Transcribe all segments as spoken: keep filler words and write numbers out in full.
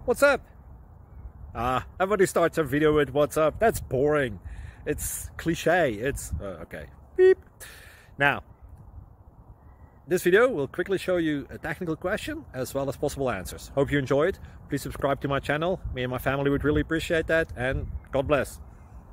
What's up? Ah, everybody starts a video with what's up. That's boring. It's cliche. It's uh, okay. Beep. Now, this video will quickly show you a technical question as well as possible answers. Hope you enjoyed. Please subscribe to my channel. Me and my family would really appreciate that, and God bless.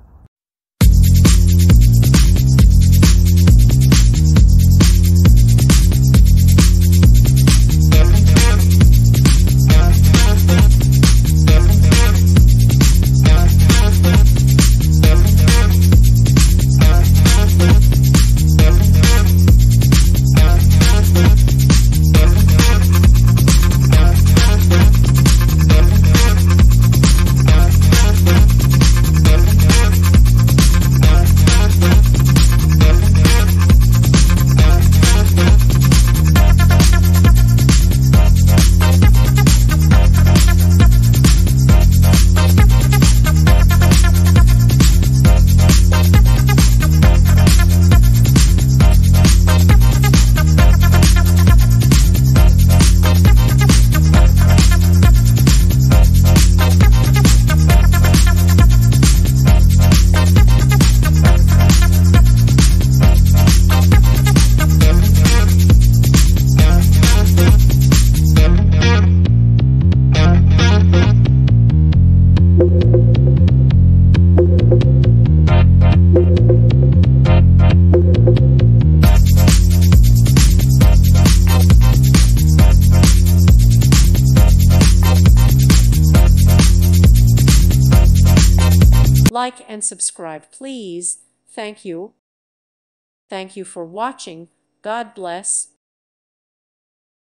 Like and subscribe, please. Thank you. Thank you for watching. God bless.